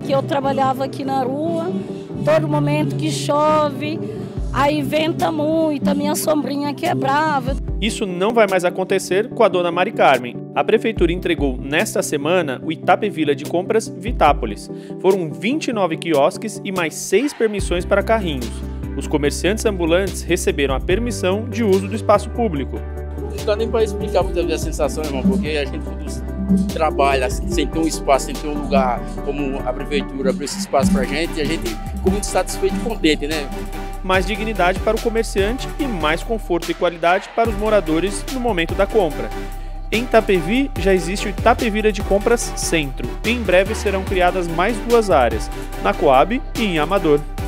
que eu trabalhava aqui na rua, todo momento que chove, aí venta muito, a minha sombrinha quebrava. Isso não vai mais acontecer com a dona Mari Carmen. A prefeitura entregou nesta semana o Itapevila de Compras Vitápolis. Foram 29 quiosques e mais 6 permissões para carrinhos. Os comerciantes ambulantes receberam a permissão de uso do espaço público. Não dá nem para explicar muitas vezes a sensação, irmão, porque a gente trabalha sem ter um espaço, sem ter um lugar como a prefeitura abriu esse espaço para a gente ficou muito satisfeito e contente, né? Mais dignidade para o comerciante e mais conforto e qualidade para os moradores no momento da compra. Em Itapevi já existe o Itapevila de Compras Centro. Em breve serão criadas mais 2 áreas, na Coab e em Amador.